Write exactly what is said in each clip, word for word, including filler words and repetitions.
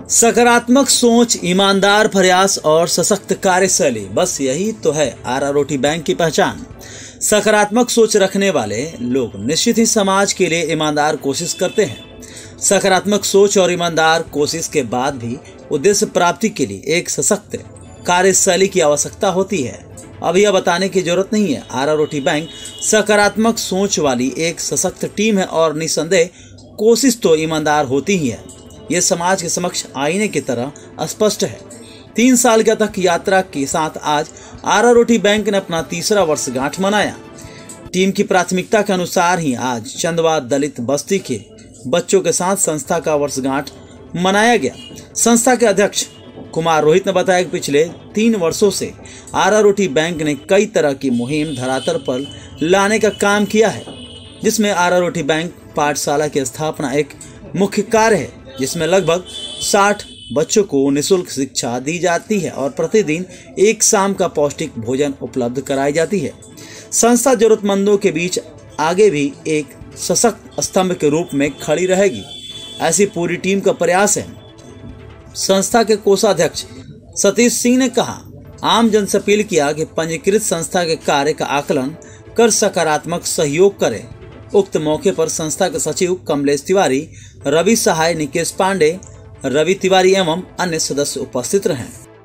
सकारात्मक सोच, ईमानदार प्रयास और सशक्त कार्यशैली, बस यही तो है आरारोटी बैंक की पहचान। सकारात्मक सोच रखने वाले लोग निश्चित ही समाज के लिए ईमानदार कोशिश करते हैं। सकारात्मक सोच और ईमानदार कोशिश के बाद भी उद्देश्य प्राप्ति के लिए एक सशक्त कार्यशैली की आवश्यकता होती है। अब यह बताने की जरूरत नहीं है, आरारोटी बैंक सकारात्मक सोच वाली एक सशक्त टीम है और निसंदेह कोशिश तो ईमानदार होती ही है। ये समाज के समक्ष आईने की तरह स्पष्ट है। तीन साल के तक यात्रा के साथ आज आरारोटी बैंक ने अपना तीसरा वर्षगांठ मनाया। टीम की प्राथमिकता के अनुसार ही आज चंदवा दलित बस्ती के बच्चों के साथ संस्था का वर्षगांठ मनाया गया। संस्था के अध्यक्ष कुमार रोहित ने बताया कि पिछले तीन वर्षों से आरारोटी बैंक ने कई तरह की मुहिम धरातल पर लाने का काम किया है, जिसमें आरारोटी बैंक पाठशाला की स्थापना एक मुख्य कार्य है, जिसमें लगभग साठ बच्चों को निःशुल्क शिक्षा दी जाती है और प्रतिदिन एक शाम का पौष्टिक भोजन उपलब्ध कराई जाती है। संस्था जरूरतमंदों के बीच आगे भी एक सशक्त स्तंभ के रूप में खड़ी रहेगी, ऐसी पूरी टीम का प्रयास है। संस्था के कोषाध्यक्ष सतीश सिंह ने कहा, आम जन से अपील किया कि पंजीकृत संस्था के कार्य का आकलन कर सकारात्मक सहयोग करें। उक्त मौके पर संस्था के सचिव कमलेश तिवारी, रवि सहाय, निकेश पांडे, रवि तिवारी एवं अन्य सदस्य उपस्थित रहे।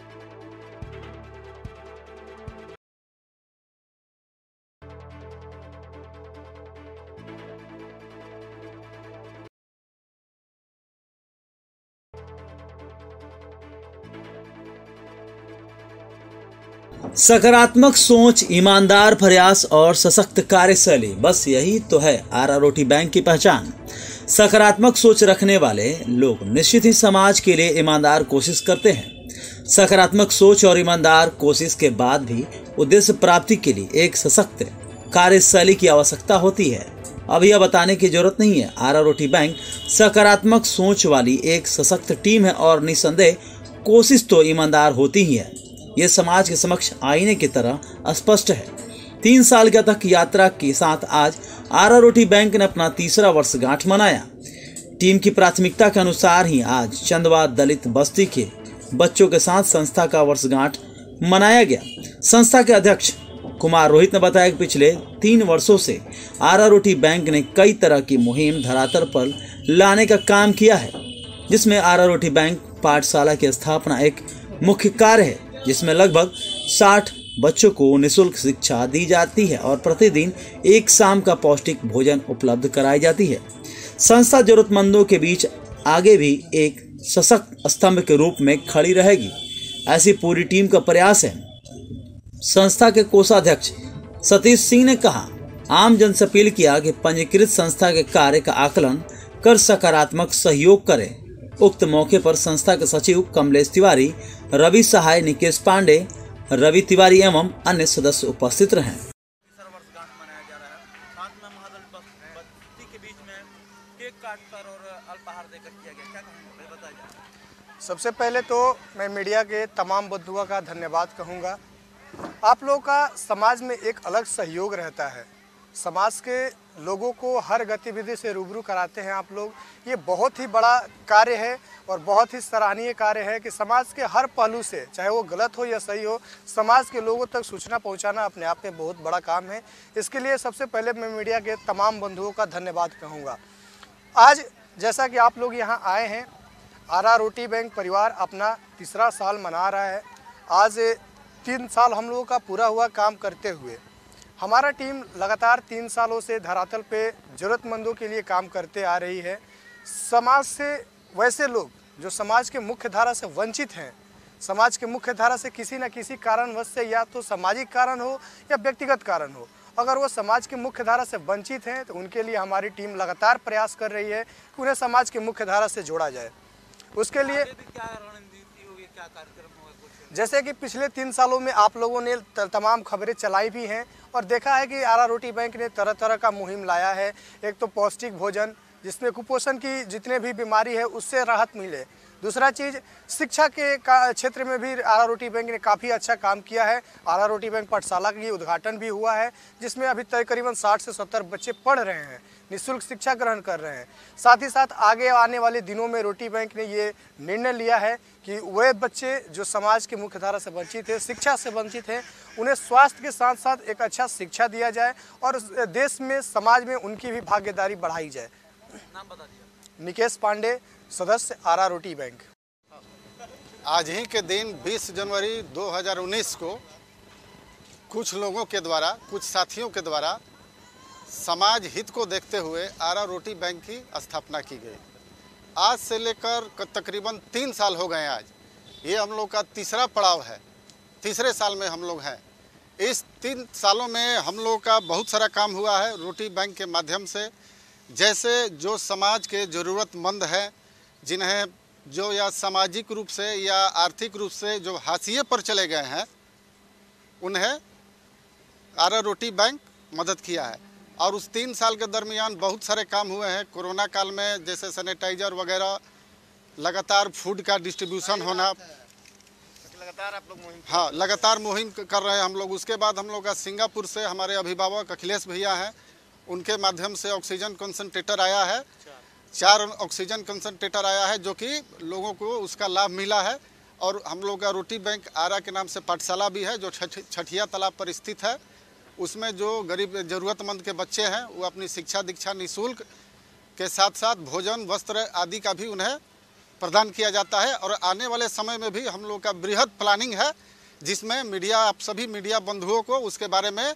सकारात्मक सोच, ईमानदार प्रयास और सशक्त कार्यशैली, बस यही तो है आरारोटी बैंक की पहचान। सकारात्मक सोच रखने वाले लोग निश्चित ही समाज के लिए ईमानदार कोशिश करते हैं। सकारात्मक सोच और ईमानदार कोशिश के बाद भी उद्देश्य प्राप्ति के लिए एक सशक्त कार्यशैली की आवश्यकता होती है। अब यह बताने की जरूरत नहीं है, आरारोटी बैंक सकारात्मक सोच वाली एक सशक्त टीम है और निसंदेह कोशिश तो ईमानदार होती ही है। ये समाज के समक्ष आईने की तरह स्पष्ट है। तीन साल के तक यात्रा के साथ आज आरारोटी बैंक ने अपना तीसरा वर्षगांठ मनाया। टीम की प्राथमिकता के अनुसार ही आज चंदवा दलित बस्ती के बच्चों के साथ संस्था का वर्षगांठ मनाया गया। संस्था के अध्यक्ष कुमार रोहित ने बताया कि पिछले तीन वर्षों से आरारोटी बैंक ने कई तरह की मुहिम धरातल पर लाने का काम किया है, जिसमें आरारोटी बैंक पाठशाला की स्थापना एक मुख्य कार्य है, जिसमें लगभग साठ बच्चों को निःशुल्क शिक्षा दी जाती है और प्रतिदिन एक शाम का पौष्टिक भोजन उपलब्ध कराई जाती है। संस्था जरूरतमंदों के बीच आगे भी एक सशक्त स्तंभ के रूप में खड़ी रहेगी, ऐसी पूरी टीम का प्रयास है। संस्था के कोषाध्यक्ष सतीश सिंह ने कहा, आम जन से अपील किया कि पंजीकृत संस्था के कार्य का आकलन कर सकारात्मक सहयोग करें। उक्त मौके पर संस्था के सचिव कमलेश तिवारी, रवि सहाय, निकेश पांडे, रवि तिवारी एवं अन्य सदस्य उपस्थित रहे। सबसे पहले तो मैं मीडिया के तमाम बंधुओं का धन्यवाद कहूँगा। आप लोगों का समाज में एक अलग सहयोग रहता है। समाज के लोगों को हर गतिविधि से रूबरू कराते हैं आप लोग। ये बहुत ही बड़ा कार्य है और बहुत ही सराहनीय कार्य है कि समाज के हर पहलू से, चाहे वो गलत हो या सही हो, समाज के लोगों तक सूचना पहुंचाना अपने आप में बहुत बड़ा काम है। इसके लिए सबसे पहले मैं मीडिया के तमाम बंधुओं का धन्यवाद कहूँगा। आज जैसा कि आप लोग यहाँ आए हैं, आरारोटी बैंक परिवार अपना तीसरा साल मना रहा है। आज तीन साल हम लोगों का पूरा हुआ काम करते हुए। हमारा टीम लगातार तीन सालों से धरातल पे ज़रूरतमंदों के लिए काम करते आ रही है। समाज से वैसे लोग जो समाज के मुख्य धारा से वंचित हैं, समाज के मुख्य धारा से किसी न किसी कारणवश से, या तो सामाजिक कारण हो या व्यक्तिगत कारण हो, अगर वो समाज की मुख्य धारा से वंचित हैं तो उनके लिए हमारी टीम लगातार प्रयास कर रही है कि उन्हें समाज की मुख्य धारा से जोड़ा जाए। उसके लिए जैसे कि पिछले तीन सालों में आप लोगों ने तमाम खबरें चलाई भी हैं और देखा है कि आरारोटी बैंक ने तरह तरह का मुहिम लाया है। एक तो पौष्टिक भोजन, जिसमें कुपोषण की जितने भी बीमारी है उससे राहत मिले, दूसरा चीज़, शिक्षा के का क्षेत्र में भी आरा रोटी बैंक ने काफ़ी अच्छा काम किया है। आरा रोटी बैंक पाठशाला की उद्घाटन भी हुआ है, जिसमें अभी तकरीबन साठ से सत्तर बच्चे पढ़ रहे हैं, निःशुल्क शिक्षा ग्रहण कर रहे हैं। साथ ही साथ आगे आने वाले दिनों में रोटी बैंक ने ये निर्णय लिया है कि वे बच्चे जो समाज की मुख्यधारा से वंचित है, शिक्षा से वंचित हैं, उन्हें स्वास्थ्य के साथ साथ एक अच्छा शिक्षा दिया जाए और देश में, समाज में उनकी भी भागीदारी बढ़ाई जाए। नाम बता दिया। निकेश पांडे, सदस्य आरा रोटी बैंक। आज ही के दिन बीस जनवरी दो हज़ार उन्नीस को कुछ लोगों के द्वारा, कुछ साथियों के द्वारा समाज हित को देखते हुए आरा रोटी बैंक की स्थापना की गई। आज से लेकर तकरीबन तीन साल हो गए। आज ये हम लोग का तीसरा पड़ाव है, तीसरे साल में हम लोग हैं। इस तीन सालों में हम लोग का बहुत सारा काम हुआ है रोटी बैंक के माध्यम से। जैसे जो समाज के ज़रूरतमंद हैं, जिन्हें जो या सामाजिक रूप से या आर्थिक रूप से जो हाशिए पर चले गए हैं, उन्हें आरा रोटी बैंक मदद किया है। और उस तीन साल के दरमियान बहुत सारे काम हुए हैं। कोरोना काल में जैसे सैनिटाइज़र वगैरह, लगातार फूड का डिस्ट्रीब्यूशन होना, लगातार आप लोग मुहिम हाँ लगातार मुहिम कर रहे हैं हम लोग। उसके बाद हम लोग का सिंगापुर से हमारे अभिभावक अखिलेश भैया हैं, उनके माध्यम से ऑक्सीजन कंसंट्रेटर आया है। चार ऑक्सीजन कंसंट्रेटर आया है, जो कि लोगों को उसका लाभ मिला है। और हम लोग का रोटी बैंक आरा के नाम से पाठशाला भी है, जो छठिया तालाब पर स्थित है। उसमें जो गरीब ज़रूरतमंद के बच्चे हैं, वो अपनी शिक्षा दीक्षा निःशुल्क के साथ साथ भोजन, वस्त्र आदि का भी उन्हें प्रदान किया जाता है। और आने वाले समय में भी हम लोग का बृहद प्लानिंग है, जिसमें मीडिया, आप सभी मीडिया बंधुओं को उसके बारे में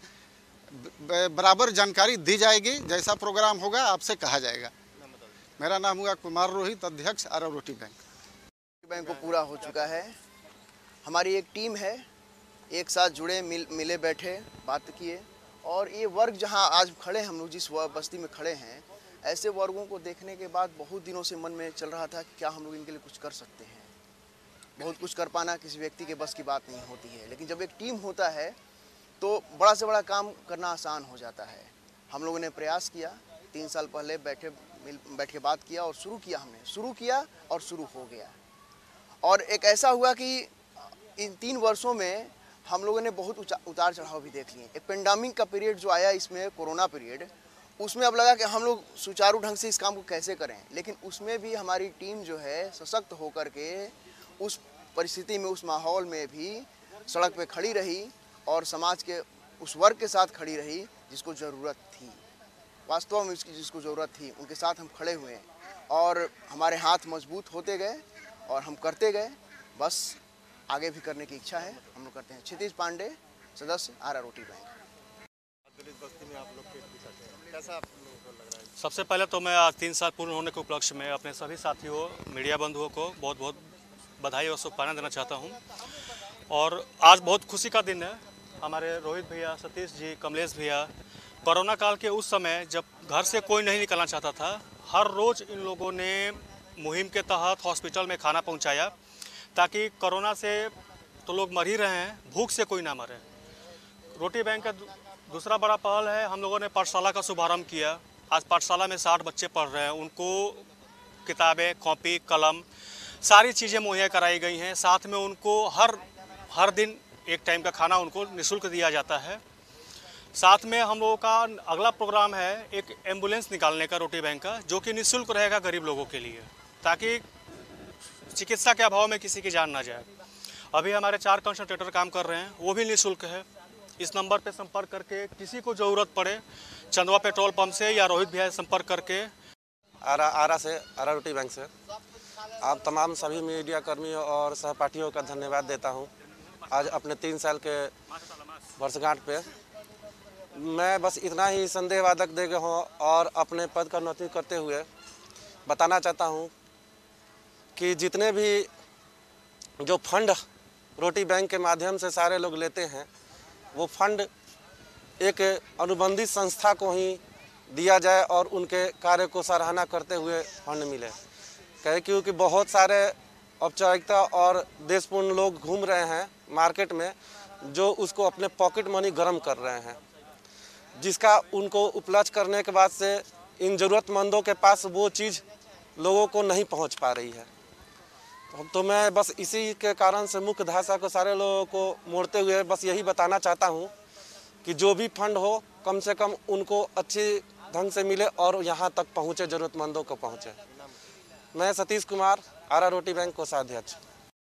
बराबर जानकारी दी जाएगी। जैसा प्रोग्राम होगा आपसे कहा जाएगा। मेरा नाम हुआ कुमार रोहित, अध्यक्ष आरा रोटी बैंक। बैंक को पूरा हो चुका है। हमारी एक टीम है, एक साथ जुड़े, मिल मिले बैठे, बात किए। और ये वर्ग जहां आज खड़े, हम लोग जिस बस्ती में खड़े हैं, ऐसे वर्गों को देखने के बाद बहुत दिनों से मन में चल रहा था कि क्या हम लोग इनके लिए कुछ कर सकते हैं। बहुत कुछ कर पाना किसी व्यक्ति के बस की बात नहीं होती है, लेकिन जब एक टीम होता है तो बड़ा से बड़ा काम करना आसान हो जाता है। हम लोगों ने प्रयास किया, तीन साल पहले बैठे मिल बैठ के बात किया और शुरू किया। हमने शुरू किया और शुरू हो गया। और एक ऐसा हुआ कि इन तीन वर्षों में हम लोगों ने बहुत उतार चढ़ाव भी देख लिए। एक पेंडेमिक का पीरियड जो आया, इसमें कोरोना पीरियड, उसमें अब लगा कि हम लोग सुचारू ढंग से इस काम को कैसे करें। लेकिन उसमें भी हमारी टीम जो है सशक्त होकर के उस परिस्थिति में, उस माहौल में भी सड़क पे खड़ी रही और समाज के उस वर्ग के साथ खड़ी रही जिसको ज़रूरत थी। वास्तव में इसकी जिसको ज़रूरत थी, उनके साथ हम खड़े हुए और हमारे हाथ मजबूत होते गए और हम करते गए। बस आगे भी करने की इच्छा है, हम लोग करते हैं। क्षितिज पांडे, सदस्य आरा रोटी बैंक। सबसे पहले तो मैं आज तीन साल पूर्ण होने के उपलक्ष्य में अपने सभी साथियों, मीडिया बंधुओं को बहुत बहुत बधाई और शुभकामनाएं देना चाहता हूं। और आज बहुत खुशी का दिन है। हमारे रोहित भैया, सतीश जी, कमलेश भैया, कोरोना काल के उस समय जब घर से कोई नहीं निकलना चाहता था, हर रोज़ इन लोगों ने मुहिम के तहत हॉस्पिटल में खाना पहुंचाया, ताकि कोरोना से तो लोग मर ही रहे हैं, भूख से कोई ना मरे। रोटी बैंक का दूसरा बड़ा पहल है, हम लोगों ने पाठशाला का शुभारंभ किया। आज पाठशाला में साठ बच्चे पढ़ रहे हैं, उनको किताबें, कॉपी, कलम, सारी चीज़ें मुहैया कराई गई हैं। साथ में उनको हर हर दिन एक टाइम का खाना उनको निःशुल्क दिया जाता है। साथ में हम लोगों का अगला प्रोग्राम है एक एम्बुलेंस निकालने का रोटी बैंक का, जो कि निःशुल्क रहेगा गरीब लोगों के लिए, ताकि चिकित्सा के अभाव में किसी की जान ना जाए। अभी हमारे चार कंसंट्रेटर काम कर रहे हैं, वो भी निःशुल्क है। इस नंबर पे संपर्क करके किसी को ज़रूरत पड़े, चंदवा पेट्रोल पंप से या रोहित भैया से संपर्क करके। आरा आरा से, आरा रोटी बैंक से आप तमाम सभी मीडिया कर्मियों और सहपाठियों का धन्यवाद देता हूं। आज अपने तीन साल के वर्षगांठ पे मैं बस इतना ही संदेहवादक दे गया हूँ और अपने पद का उन्नति करते हुए बताना चाहता हूँ कि जितने भी जो फंड रोटी बैंक के माध्यम से सारे लोग लेते हैं, वो फंड एक अनुबंधित संस्था को ही दिया जाए और उनके कार्य को सराहना करते हुए फंड मिले। कहे क्योंकि बहुत सारे औपचारिकता और देशपूर्ण लोग घूम रहे हैं मार्केट में, जो उसको अपने पॉकेट मनी गर्म कर रहे हैं, जिसका उनको उपलब्ध करने के बाद से इन ज़रूरतमंदों के पास वो चीज़ लोगों को नहीं पहुंच पा रही है। तो मैं बस इसी के कारण से मुख्य धारा को सारे लोगों को मोड़ते हुए बस यही बताना चाहता हूं कि जो भी फंड हो कम से कम उनको अच्छी ढंग से मिले और यहां तक पहुंचे, जरूरतमंदों को पहुंचे। मैं सतीश कुमार, आरा रोटी बैंक कोषाध्यक्ष।